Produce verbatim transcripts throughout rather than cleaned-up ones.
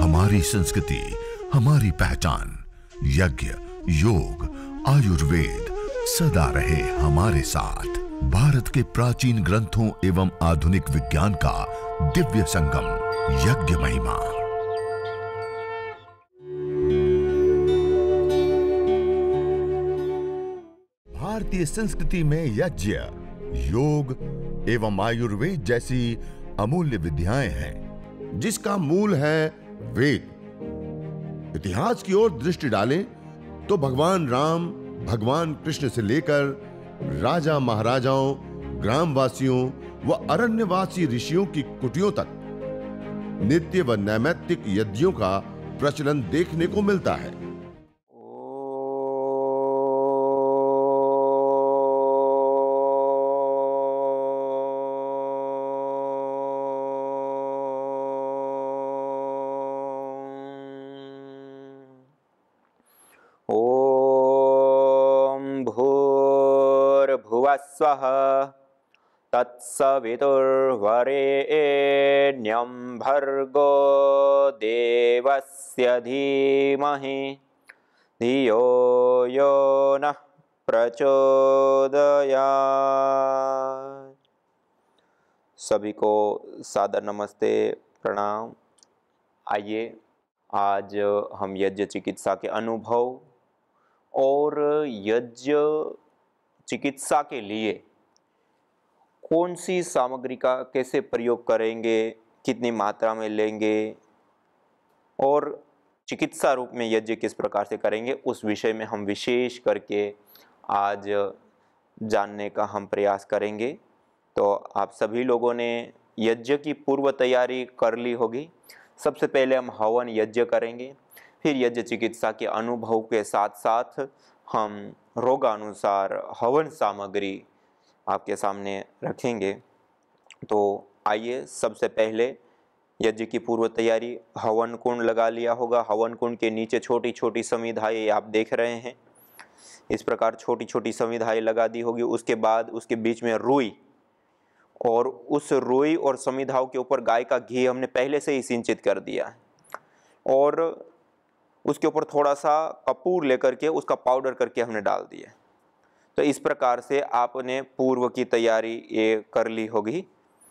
हमारी संस्कृति, हमारी पहचान। यज्ञ, योग, आयुर्वेद सदा रहे हमारे साथ। भारत के प्राचीन ग्रंथों एवं आधुनिक विज्ञान का दिव्य संगम, यज्ञ महिमा। भारतीय संस्कृति में यज्ञ, योग एवं आयुर्वेद जैसी अमूल्य विद्याएं हैं, जिसका मूल है वेद। इतिहास की ओर दृष्टि डालें तो भगवान राम, भगवान कृष्ण से लेकर राजा महाराजाओं, ग्रामवासियों व अरण्यवासी ऋषियों की कुटियों तक नित्य व नैमित्तिक यज्ञों का प्रचलन देखने को मिलता है। स्वः तत्सवितुर्वरेण्यं भर्गो देवस्य धीमहि धियो यो नः प्रचोदयात्। सभी को सादर नमस्ते, प्रणाम। आइए आज हम यज्ञ चिकित्सा के अनुभव और यज्ञ चिकित्सा के लिए कौन सी सामग्री का कैसे प्रयोग करेंगे, कितनी मात्रा में लेंगे और चिकित्सा रूप में यज्ञ किस प्रकार से करेंगे, उस विषय में हम विशेष करके आज जानने का हम प्रयास करेंगे। तो आप सभी लोगों ने यज्ञ की पूर्व तैयारी कर ली होगी। सबसे पहले हम हवन यज्ञ करेंगे, फिर यज्ञ चिकित्सा के अनुभव के साथ साथ हम रोगानुसार हवन सामग्री आपके सामने रखेंगे। तो आइए सबसे पहले यज्ञ की पूर्व तैयारी। हवन कुंड लगा लिया होगा। हवन कुंड के नीचे छोटी छोटी समिधाएं आप देख रहे हैं, इस प्रकार छोटी छोटी समिधाएं लगा दी होगी। उसके बाद उसके बीच में रुई, और उस रुई और समिधाओं के ऊपर गाय का घी हमने पहले से ही सिंचित कर दिया है, और उसके ऊपर थोड़ा सा कपूर लेकर के उसका पाउडर करके हमने डाल दिया। तो इस प्रकार से आपने पूर्व की तैयारी ये कर ली होगी।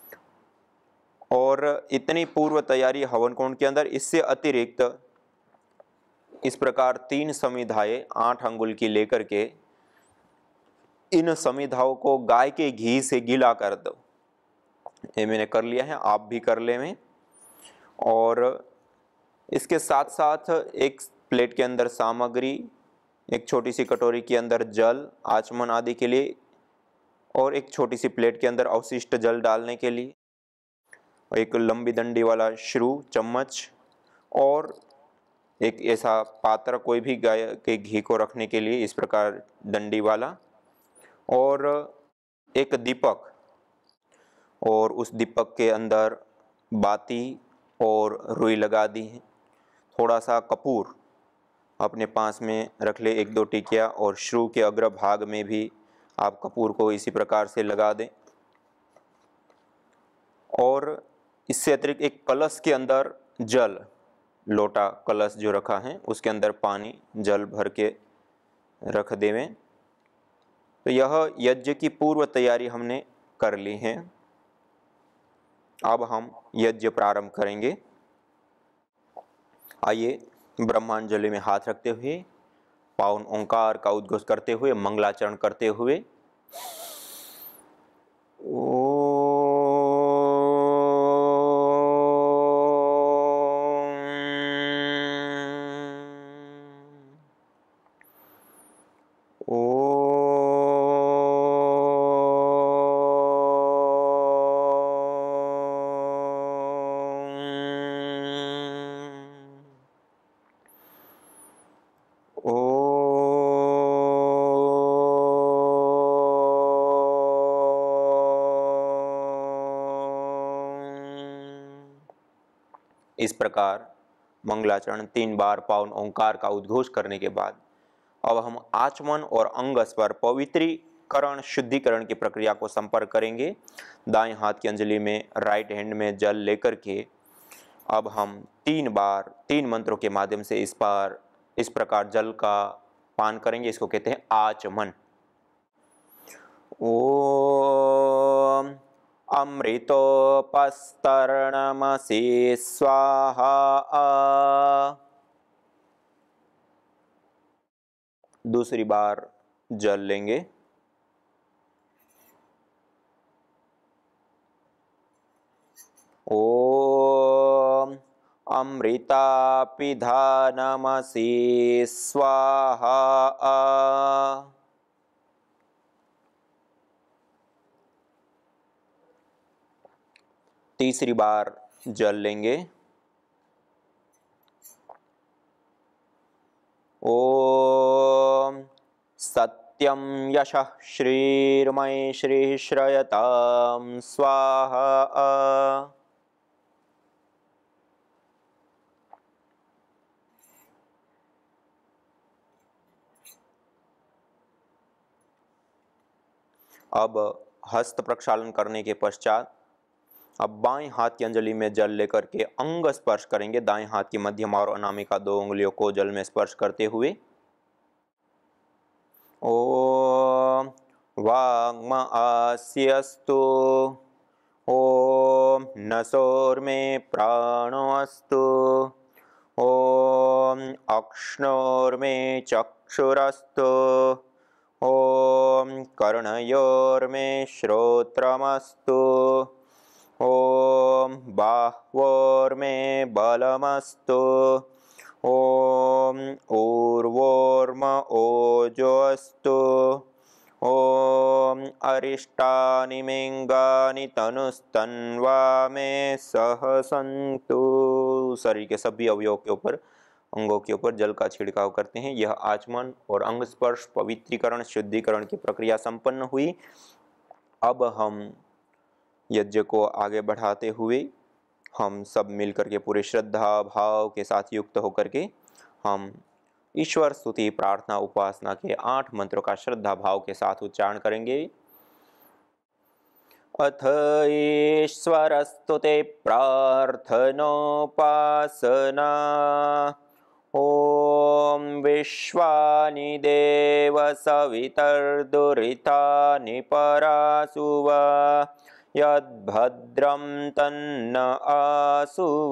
और इतनी पूर्व तैयारी हवन कुंड के अंदर। इससे अतिरिक्त इस प्रकार तीन समिधाएं आठ अंगुल की लेकर के इन समिधाओं को गाय के घी से गीला कर दो। ये मैंने कर लिया है, आप भी कर ले में। और इसके साथ साथ एक प्लेट के अंदर सामग्री, एक छोटी सी कटोरी के अंदर जल आचमन आदि के लिए, और एक छोटी सी प्लेट के अंदर अवशिष्ट जल डालने के लिए, एक लंबी डंडी वाला श्रू चम्मच, और एक ऐसा पात्र कोई भी गाय के घी को रखने के लिए इस प्रकार डंडी वाला, और एक दीपक, और उस दीपक के अंदर बाती और रुई लगा दी है। थोड़ा सा कपूर अपने पास में रख ले, एक दो टिकिया, और श्रू के अग्र भाग में भी आप कपूर को इसी प्रकार से लगा दें। और इससे अतिरिक्त एक कलश के अंदर जल, लोटा कलश जो रखा है उसके अंदर पानी जल भर के रख देवें। तो यह यज्ञ की पूर्व तैयारी हमने कर ली है। अब हम यज्ञ प्रारंभ करेंगे। आइए ब्रह्मांजलि में हाथ रखते हुए, पावन ओंकार का उद्घोष करते हुए, मंगलाचरण करते हुए इस प्रकार मंगलाचरण तीन बार पावन ओंकार का उद्घोष करने के बाद अब हम आचमन और अंगस्पर पवित्रीकरण शुद्धिकरण की प्रक्रिया को संपर्क करेंगे। दाएं हाथ की अंजलि में, राइट हैंड में जल लेकर के अब हम तीन बार तीन मंत्रों के माध्यम से इस पार इस प्रकार जल का पान करेंगे। इसको कहते हैं आचमन। ओम अमृतोपस्तरणमसि स्वाहा। दूसरी बार जल लेंगे। ओम अमृतापिधानमसि स्वाहा। तीसरी बार जल लेंगे। ओम सत्यम यशः श्रीर्मय श्री श्रयतां स्वाहा। अब हस्त प्रक्षालन करने के पश्चात अब बाएं हाथ की अंजलि में जल लेकर के अंग स्पर्श करेंगे। दाएं हाथ की मध्यम और अनामिका दो उंगलियों को जल में स्पर्श करते हुए ओम वाग्म आस्यस्तु। ओम नसोर्मे प्राणोऽस्तु। ओम अक्ष्णोर्मे चक्षुरस्तु। ओम कर्णयोर्मे श्रोत्रमस्तु। ओम बाह्वोर्मे बलमस्तु। ओम ऊर्वोर्म ओजोऽस्तु। ओम अरिष्टानि मेंगानि तनुस्तन्वा मे सह सन्तु। शरीर के सभी अवयवों के ऊपर अंगों के ऊपर जल का छिड़काव करते हैं। यह आचमन और अंग स्पर्श पवित्रीकरण शुद्धिकरण की प्रक्रिया संपन्न हुई। अब हम यज्ञ को आगे बढ़ाते हुए हम सब मिलकर के पूरे श्रद्धा भाव के साथ युक्त होकर के हम ईश्वर स्तुति प्रार्थना उपासना के आठ मंत्रों का श्रद्धा भाव के साथ उच्चारण करेंगे। अथ ईश्वर स्तुति प्रार्थनोपासना। ओम विश्वानि देव सवितर्दुरितानि परासुव यद्भद्रं तन्न आसुव।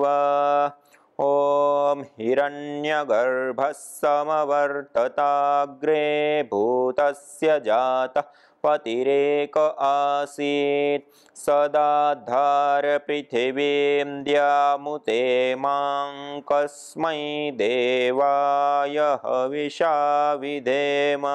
ओम हिरण्यगर्भः समवर्तताग्रे भूतस्य जातः पतिरेक आसीत् सदाधार पृथिवीं द्यामुते मां कस्मै देवाय हविषा विधेम।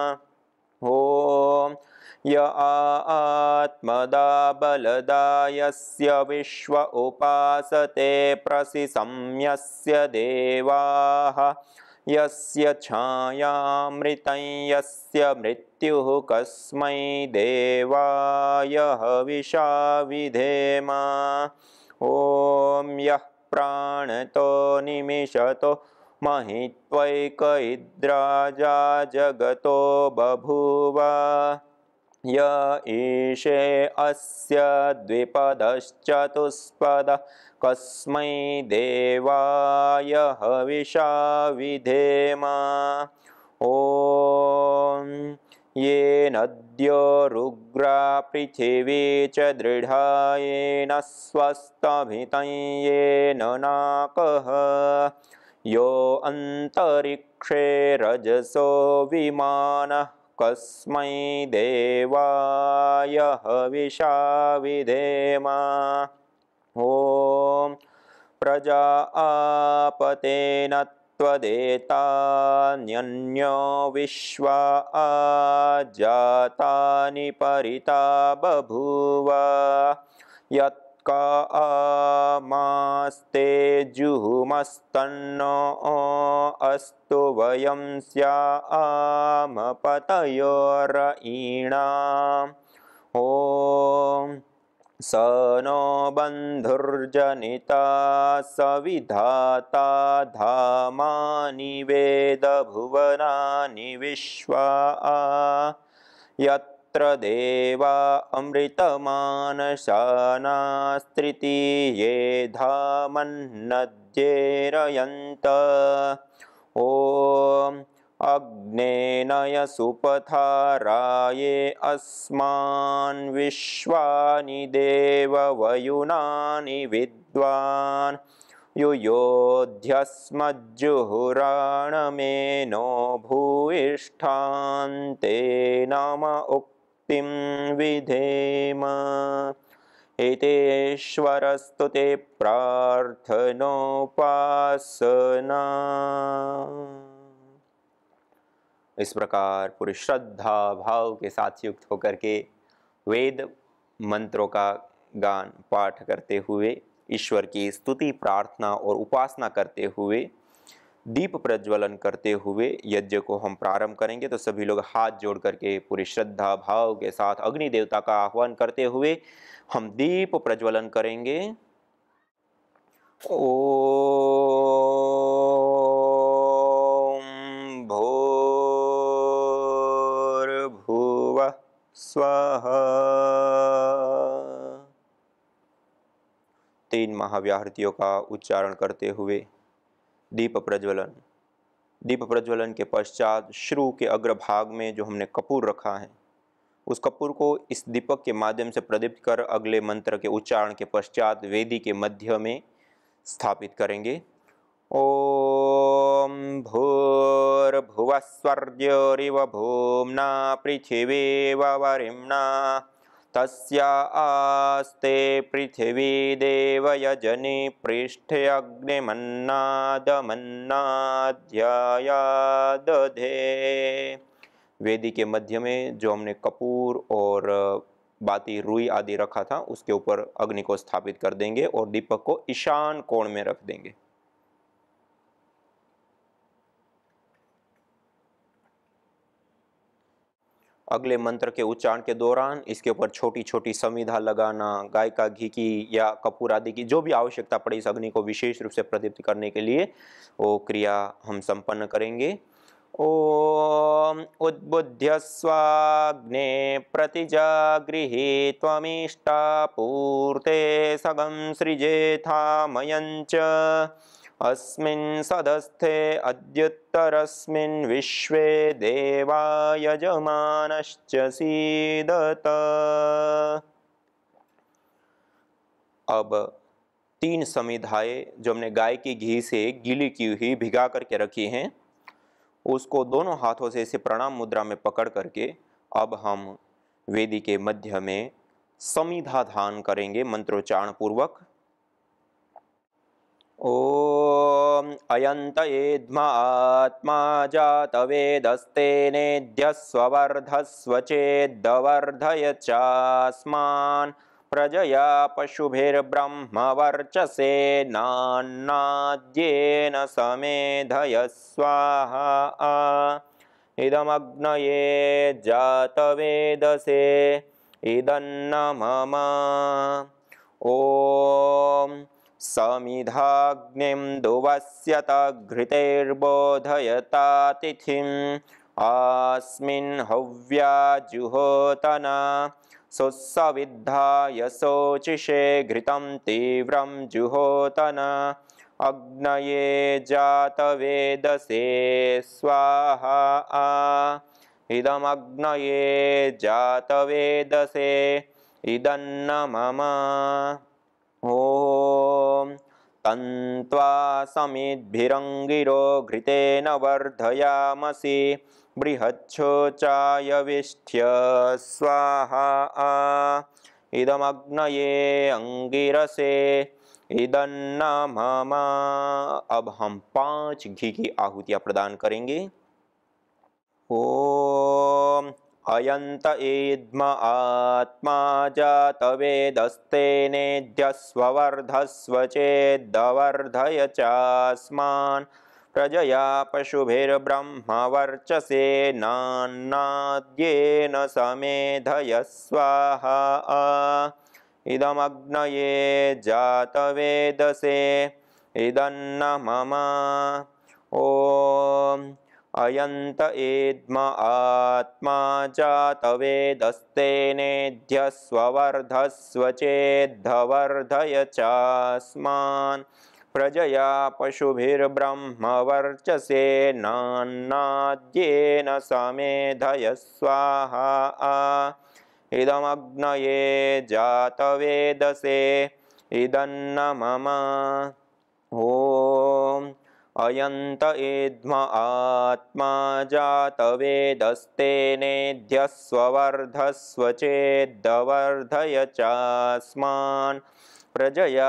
ओम य आत्मदा बलदा यस्य विश्व उपासते प्रसिसंयस्य देवाः यस्य छायामृतं यस्य मृत्युः कस्मै देवाय हविषा विधेम। ओम यः प्राणतो निमिषतो महित्वैक इद्राजा जगतो बभूव य ईशे अस्य द्विपदश्चतुष्पदः कस्मै देवाय हविषा विधेम। ओम ये नद्यो रुग्रा पृथिवी च दृढा येन स्वस्तभितं येन नाकः यो अन्तरिक्षे रजसो विमानः कस्मै देवाय हविषा विधेम। ओम प्रजापतेन त्वदेतान्यन्यो विश्वा जातानि परिता बभूव यत्कामास्ते जुहुमस्तन्नो अस्तु वयं स्याम पतयोरयीणाम्। ओम स नो बन्धुर्जनिता सविधाता धामानि वेद भुवनानि विश्वा यत् तत्र देवा अमृतमानसानास्त्रिति ये धामन्नद्येरयन्त ॐ अग्नेनय सुपथाराये अस्मान् विश्वानि देववयुनानि विद्वान् युयोध्यस्मज्जुहुराणमेनो भूयिष्ठान्ते नम उक्तिं विधेम एतेश्वरस्तु ते प्रार्थनोपासना। इस प्रकार पूरी श्रद्धा भाव के साथ युक्त होकर के वेद मंत्रों का गान पाठ करते हुए ईश्वर की स्तुति प्रार्थना और उपासना करते हुए दीप प्रज्वलन करते हुए यज्ञ को हम प्रारंभ करेंगे। तो सभी लोग हाथ जोड़ करके पूरी श्रद्धा भाव के साथ अग्नि देवता का आह्वान करते हुए हम दीप प्रज्वलन करेंगे। ओम भूर्भुवः स्वाहा। तीन महाव्याहृतियों का उच्चारण करते हुए दीप प्रज्वलन। दीप प्रज्वलन के पश्चात श्रु के अग्रभाग में जो हमने कपूर रखा है उस कपूर को इस दीपक के माध्यम से प्रदीप्त कर अगले मंत्र के उच्चारण के पश्चात वेदी के मध्य में स्थापित करेंगे। ओम भूर्भुवः स्वर्योरिव भूम्ना पृथिवीव वरिम्ना तस्या आस्ते पृथिवी देवयजनि पृष्ठे अग्निमन्नादमन्नाध्यायादधे। वेदी के मध्य में जो हमने कपूर और बाती रुई आदि रखा था उसके ऊपर अग्नि को स्थापित कर देंगे और दीपक को ईशान कोण में रख देंगे। अगले मंत्र के उच्चारण के दौरान इसके ऊपर छोटी छोटी समिधा लगाना, गाय का घी की या कपूर आदि की जो भी आवश्यकता पड़े इस अग्नि को विशेष रूप से प्रदीप्त करने के लिए वो क्रिया हम संपन्न करेंगे। ओम उद्बुद्ध्य स्वाग्ने प्रतिजागृहे त्वमिष्टा पूर्ते सगं सृजेथामयञ्च अस्मिन् सदस्थे अद्युत्तरस्मिन् विश्वे देवा यजमानश्च सीदत। अब तीन समिधाएं जो हमने गाय के घी से गीली की हुई भिगा करके रखी हैं उसको दोनों हाथों से इसे प्रणाम मुद्रा में पकड़ करके अब हम वेदी के मध्य में समिधा धान करेंगे मंत्रोच्चारण पूर्वक। ओम अयंत एध्म आत्मा जातवेदस्तेनेद्यस्वर्धस्व चेद्वर्धय चास्मान् प्रजया पशुभिर्ब्रह्मवर्चसे नान्नाद्येन समेधय स्वाहा। इदमग्नये जातवेदसे इदन्न मम। ओम समिधाग्निं दुवस्यत घृतेर्बोधयता तिथिम् अस्मिन् हव्या जुहोतना सुसविद्धाय शोचिषे घृतं तीव्रं जुहोतना अग्नये जातवेदसे स्वाहा। इदमग्नये जातवेदसे इदन्न मम। ओम तन्त्वा समिद्भिरङ्गिरो घृतेन वर्धयामसि बृहच्छोचाय विष्ठ्य स्वाहा। इदमग्नये अंगिरसे इदन्न मम। अब हम पांच घी की आहुतियां प्रदान करेंगे। ओम अयंत एध्म आत्मा जातवेदस्तेनेद्यस्वर्धस्व चेद्वर्धय चास्मान् प्रजया पशुभिर्ब्रह्मवर्चसे नान्नाद्येन समेधय स्वाहा। इदमग्नये जातवेदसे इदन्न मम। ओम अयंत एद्म आत्मा जातवेदस्तेनेध्यस्ववर्धस्व चेद्धवर्धय चास्मान् प्रजया पशुभिर्ब्रह्मवर्चसेनान्नाद्येन समेधय स्वाहा इदमग्नये जातवेदसे इदन्न मम ॐ अयंत एद्म आत्मा जातवेदस्तेनेध्यस्ववर्धस्व चेद्धवर्धय चास्मान् प्रजया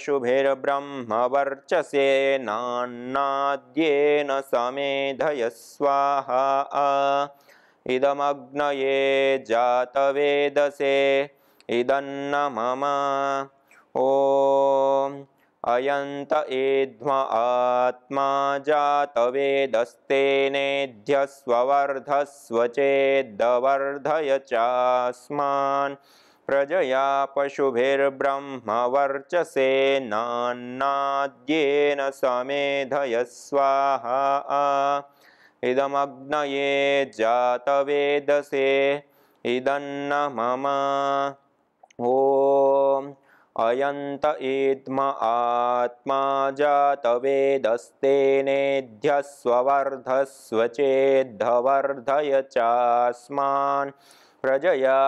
पशुभिर्ब्रह्मवर्चसेनान्नाद्येन समेधय स्वाहा इदमग्नये जातवेदसे इदन्न मम ॐ अयंत एद्म आत्मा जातवेदस्तेनेध्यस्ववर्धस्व चेद्धवर्धय चास्मान् प्रजया पशुभिर्ब्रह्मवर्चसेनान्नाद्येन समेधय स्वाहा इदमग्नये जातवेदसे इदन्न मम ॐ अयंत एद्म आत्मा जातवेदस्तेनेध्यस्ववर्धस्व चेद्धवर्धय चास्मान् प्रजया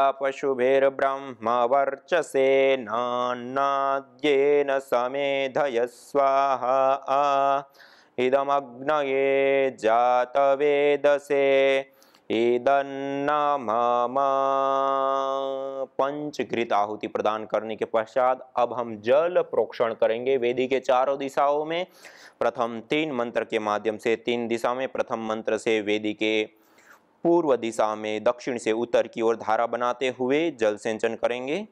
पशुभिर्ब्रह्मवर्चसेनान्नाद्येन समेधय स्वाहा इदमग्नये जातवेदसे इदन्न मम। पंचघृत आहुति प्रदान करने के पश्चात अब हम जल प्रोक्षण करेंगे वेदी के चारों दिशाओं में। प्रथम तीन मंत्र के माध्यम से तीन दिशा में, प्रथम मंत्र से वेदी के पूर्व दिशा में दक्षिण से उत्तर की ओर धारा बनाते हुए जल सिंचन करेंगे।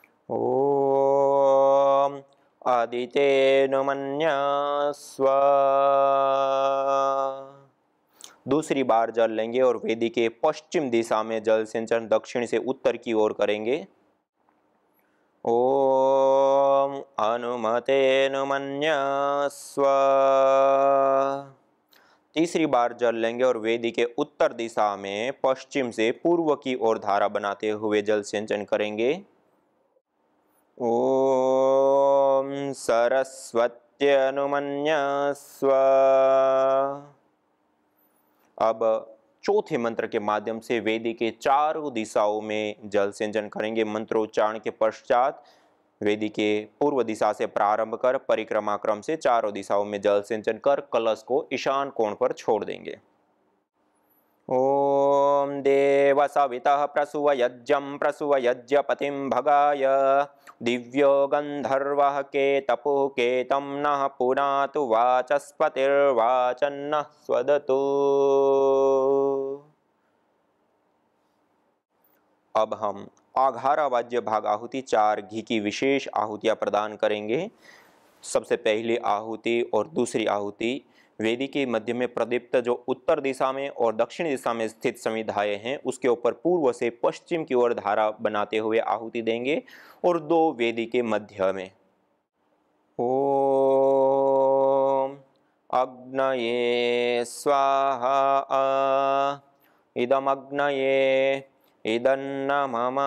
ओम आदितेनु मन्यस्व। दूसरी बार जल लेंगे और वेदी के पश्चिम दिशा में जल सिंचन दक्षिण से उत्तर की ओर करेंगे। ओम अनुमतेनु मन्यस्व। तीसरी बार जल लेंगे और वेदी के उत्तर दिशा में पश्चिम से पूर्व की ओर धारा बनाते हुए जल सिंचन करेंगे। ओम सरस्वत्यनुमन्यस्व। अब चौथे मंत्र के माध्यम से वेदी के चारों दिशाओं में जल सिंचन करेंगे। मंत्रोच्चारण के पश्चात वेदी के पूर्व दिशा से प्रारंभ कर परिक्रमा क्रम से चारों दिशाओं में जल सिंचन कर कलश को ईशान कोण पर छोड़ देंगे। ओम देव सवितः प्रसूवयज्ञं प्रसूवयज्ञपतिं भगाय दिव्यो गंधर्वः केतपुः केतं नः पुनातु वाचस्पतिर्वाचन्नः स्वदतु। अब हम आघारावाज्य भाग आहुति चार घी की विशेष आहुतियां प्रदान करेंगे। सबसे पहली आहुति और दूसरी आहुति वेदी के मध्य में प्रदीप्त जो उत्तर दिशा में और दक्षिण दिशा में स्थित समिधाएं हैं उसके ऊपर पूर्व से पश्चिम की ओर धारा बनाते हुए आहुति देंगे और दो वेदी के मध्य में। ओम अग्नये स्वाहा इदमग्नये इदन्न मम।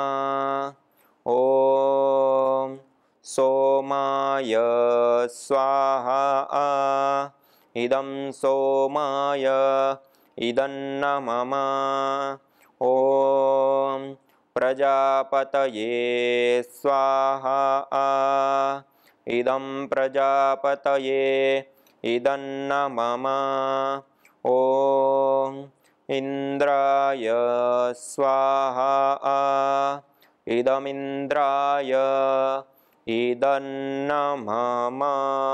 ओम सोमाय स्वाहा इदं सोमाय इदन्न मम। ओम प्रजापतये स्वाहा इदं प्रजापतये इदन्न मम। ओम इंद्राय स्वाहा इदमिंद्राय इदन्न मम।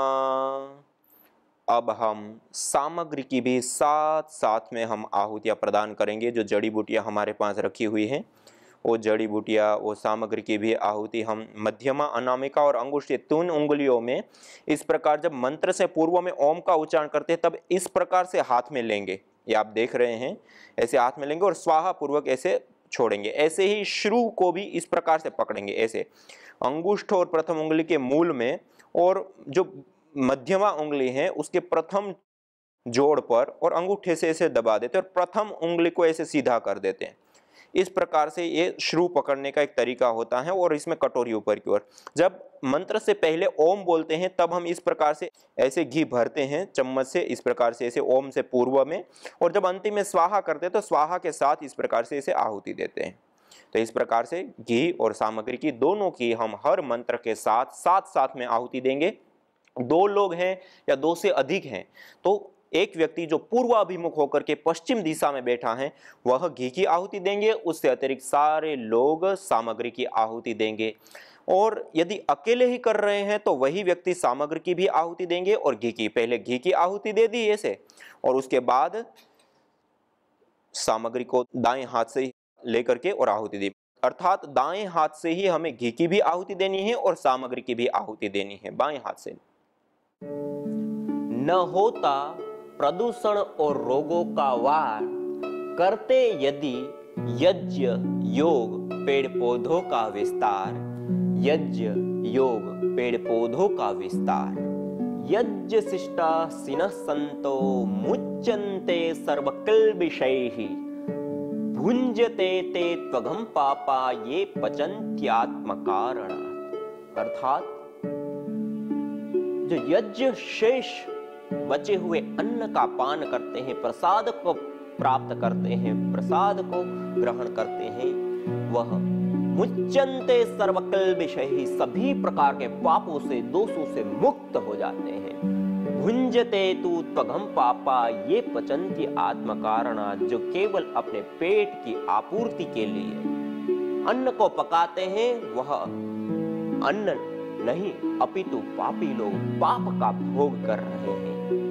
अब हम सामग्री की भी साथ साथ में हम आहुतियाँ प्रदान करेंगे। जो जड़ी बूटियाँ हमारे पास रखी हुई हैं वो जड़ी बूटियाँ वो सामग्री की भी आहुति हम मध्यमा अनामिका और अंगुष्ठ तीन उंगलियों में इस प्रकार जब मंत्र से पूर्व में ओम का उच्चारण करते हैं तब इस प्रकार से हाथ में लेंगे। ये आप देख रहे हैं, ऐसे हाथ में लेंगे और स्वाहा पूर्वक ऐसे छोड़ेंगे। ऐसे ही श्रु को भी इस प्रकार से पकड़ेंगे, ऐसे अंगुष्ठ और प्रथम उंगली के मूल में और जो मध्यमा उंगली है उसके प्रथम जोड़ पर और अंगूठे से ऐसे दबा देते हैं और प्रथम उंगली को ऐसे सीधा कर देते हैं। इस प्रकार से ये श्रू पकड़ने का एक तरीका होता है और इसमें कटोरी ऊपर की ओर। जब मंत्र से पहले ओम बोलते हैं तब हम इस प्रकार से ऐसे घी भरते हैं चम्मच से, इस प्रकार से ऐसे ओम से पूर्व में, और जब अंतिम में स्वाहा करते हैं तो स्वाहा के साथ इस प्रकार से इसे आहुति देते हैं। तो इस प्रकार से घी और सामग्री की दोनों की हम हर मंत्र के साथ साथ साथ में आहुति देंगे। दो लोग हैं या दो से अधिक हैं तो एक व्यक्ति जो पूर्वाभिमुख होकर के पश्चिम दिशा में बैठा है वह घी की आहुति देंगे, उससे अतिरिक्त सारे लोग सामग्री की आहुति देंगे। और यदि अकेले ही कर रहे हैं तो वही व्यक्ति सामग्री की भी आहुति देंगे और घी की, पहले घी की आहुति दे दी ऐसे और उसके बाद सामग्री को दाएं हाथ से लेकर के और आहुति दी। अर्थात दाएं हाथ से ही हमें घी की भी आहुति देनी है और सामग्री की भी आहुति देनी है, बाएं हाथ से। न होता प्रदूषण और रोगों का वार, करते यदि यज्ञ योग पेड़ पौधों का विस्तार। यज्ञ योग पेड़ पौधों का विस्तार। यज्ञ शिष्टा सिनः संतो मुच्यन्ते सर्वकिल्बिषैः। भुंजते ते त्वघं पापा ये पचन्त्यात्मकारण। अर्थात जो यज्ञ शेष बचे हुए अन्न का पान करते हैं, प्रसाद को प्राप्त करते हैं, प्रसाद को ग्रहण करते हैं, वह मुच्यन्ते सर्वकिल्बिषैः, सभी प्रकार के पापों से दोषों से मुक्त हो जाते हैं। भुंजते तु त्वघं पापा ये पचन्ति आत्मकारणा, जो केवल अपने पेट की आपूर्ति के लिए अन्न को पकाते हैं वह अन्न नहीं अपितु पापी लोग पाप का भोग कर रहे हैं।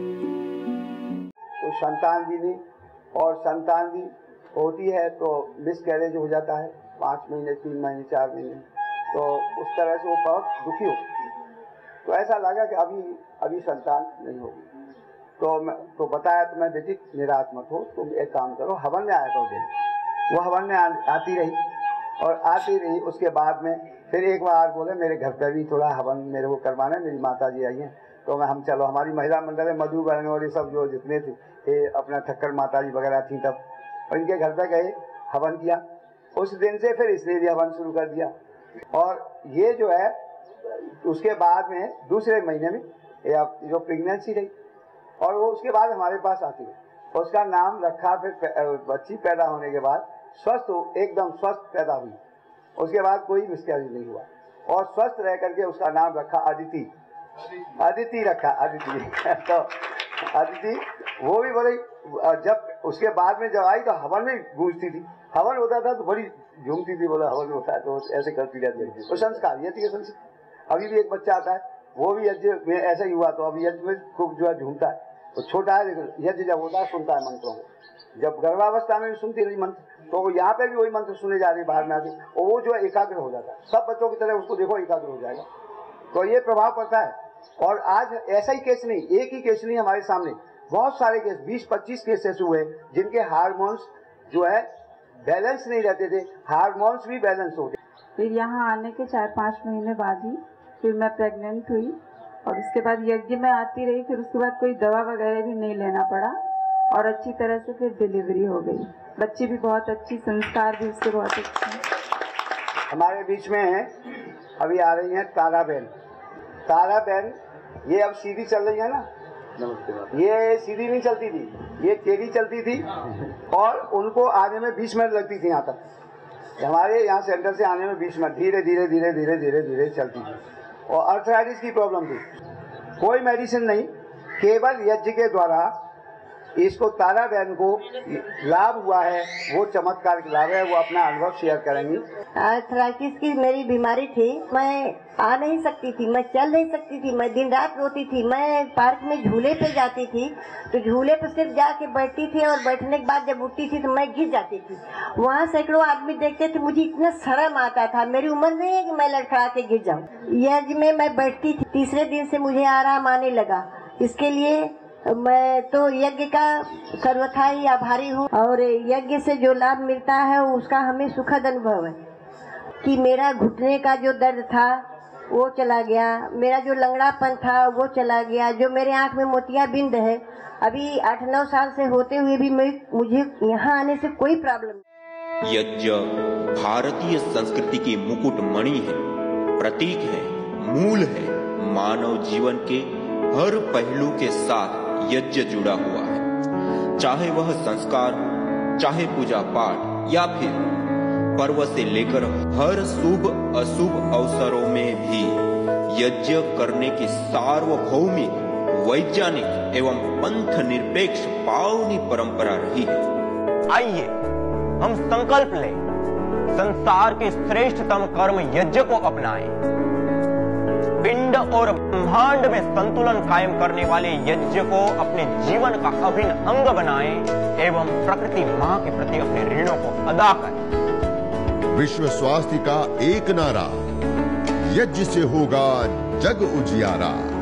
तो संतान भी नहीं, और संतान भी होती है तो मिसकैरेज हो जाता है, पाँच महीने तीन महीने चार महीने, तो उस तरह से वो बहुत दुखी हो। तो ऐसा लगा कि अभी अभी संतान नहीं होगी, तो मैं तो बताया तो मैं बेटी निराश मत हो, तुम एक काम करो, हवन में आया करो दिन। वो हवन में आ, आती रही और आती रही। उसके बाद में फिर एक बार बोले मेरे घर पे भी थोड़ा हवन मेरे को करवाना है, मेरी माता जी आई हैं, तो मैं हम चलो, हमारी महिला मंडल है, मधु बहन और ये सब जो जितने थे ये अपना ठक्कर माता जी वगैरह थी तब, और इनके घर पे गए, हवन किया। उस दिन से फिर इसने भी हवन शुरू कर दिया। और ये जो है उसके बाद में दूसरे महीने में या जो प्रेगनेंसी रही और वो उसके बाद हमारे पास आती है, उसका नाम रखा। फिर बच्ची पैदा होने के बाद स्वस्थ हो, एकदम स्वस्थ पैदा हुई, उसके बाद कोई मिसकैरेज नहीं हुआ और स्वस्थ रह करके उसका नाम रखा अदिति। अदिति रखा, अदिति तो अदिति वो भी बड़ी, जब उसके बाद में जब आई तो हवन में गूंजती थी, हवन होता था तो बड़ी झूमती थी, बोला हवन होता है तो ऐसे करती रहती थी। तो संस्कार यज्ञ के संस्कार। अभी भी एक बच्चा आता है वो भी यज्ञ में ऐसा ही हुआ, तो अभी यज्ञ में खूब जो है झूमता है, तो छोटा है लेकिन यज्ञ जब होता है सुनता है मंत्रों को। जब गर्भावस्था में भी सुनती रही मंत्र, तो यहाँ पे भी वही मंत्र सुने जा रहे बाहर में आके, और वो जो है एकाग्र हो जाता है। सब बच्चों की तरह उसको देखो एकाग्र हो जाएगा, तो ये प्रभाव पड़ता है। और आज ऐसा ही केस नहीं, एक ही केस नहीं, हमारे सामने बहुत सारे केस, बीस पच्चीस केसेस हुए जिनके हार्मोन्स जो है बैलेंस नहीं रहते थे, हार्मोन्स भी बैलेंस होते। फिर यहाँ आने के चार पाँच महीने बाद ही फिर मैं प्रेग्नेंट हुई और उसके बाद यज्ञ में आती रही। फिर उसके बाद कोई दवा वगैरह भी नहीं लेना पड़ा और अच्छी तरह से फिर डिलीवरी हो गई। बच्ची भी बहुत अच्छी, संस्कार भी उसके बहुत अच्छे। हमारे बीच में है अभी आ रही हैं तारा बहन। तारा बहन ये अब सीधी चल रही है ना, ये सीधी नहीं चलती थी, ये टेढ़ी चलती थी और उनको आने में बीस मिनट लगती थी। यहाँ तक हमारे यहाँ सेंटर से आने में बीस मिनट, धीरे धीरे धीरे धीरे धीरे धीरे चलती थी। और अर्थराइटिस की प्रॉब्लम थी, कोई मेडिसिन नहीं, केवल यज्ञ के द्वारा इसको तारा बहन को लाभ हुआ है। वो चमत्कार लाभ है, वो अपना अनुभव शेयर करेंगी। आर्थराइटिस की मेरी बीमारी थी, मैं आ नहीं सकती थी, मैं चल नहीं सकती थी, मैं दिन रात रोती थी। मैं पार्क में झूले पे जाती थी तो झूले पे सिर्फ जाके बैठती थी और बैठने के बाद जब उठती थी तो मैं गिर जाती थी। वहाँ सैकड़ों आदमी देखते थे, मुझे इतना शर्म आता था। मेरी उम्र नहीं है कि मैं लड़खड़ा के गिर जाऊँ। यज्ञ में मैं बैठती थी, तीसरे दिन से मुझे आराम आने लगा। इसके लिए मैं तो यज्ञ का सर्वथा ही आभारी हूँ और यज्ञ से जो लाभ मिलता है उसका हमें सुखद अनुभव है कि मेरा घुटने का जो दर्द था वो चला गया, मेरा जो लंगड़ापन था वो चला गया, जो मेरे आँख में मोतियाबिंद है, अभी आठ नौ साल से होते हुए भी मैं मुझे यहाँ आने से कोई प्रॉब्लम नहीं। यज्ञ भारतीय संस्कृति की मुकुट मणि है, प्रतीक है, मूल है। मानव जीवन के हर पहलू के साथ यज्ञ जुड़ा हुआ है, चाहे वह संस्कार, चाहे पूजा पाठ या फिर पर्व से लेकर हर शुभ अशुभ अवसरों में भी यज्ञ करने की सार्वभौमिक, वैज्ञानिक एवं पंथ निरपेक्ष पावनी परंपरा रही है। आइए हम संकल्प लें, संसार के श्रेष्ठतम कर्म यज्ञ को अपनाएं। पिंड और ब्रह्मांड में संतुलन कायम करने वाले यज्ञ को अपने जीवन का अभिन्न अंग बनाएं एवं प्रकृति मां के प्रति अपने ऋणों को अदा करें। विश्व स्वास्थ्य का एक नारा, यज्ञ से होगा जग उजियारा।